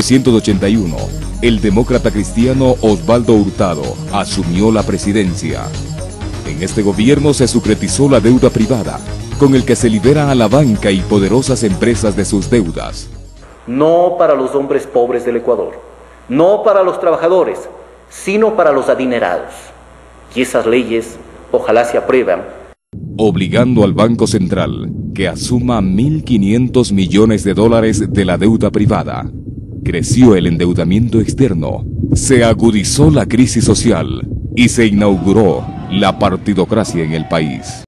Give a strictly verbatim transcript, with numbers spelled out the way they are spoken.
novecientos ochenta y uno, el demócrata cristiano Osvaldo Hurtado asumió la presidencia. En este gobierno se secretizó la deuda privada, con el que se libera a la banca y poderosas empresas de sus deudas. No para los hombres pobres del Ecuador, no para los trabajadores, sino para los adinerados. Y esas leyes ojalá se aprueban, obligando al Banco Central que asuma mil quinientos millones de dólares de la deuda privada. Creció el endeudamiento externo, se agudizó la crisis social y se inauguró la partidocracia en el país.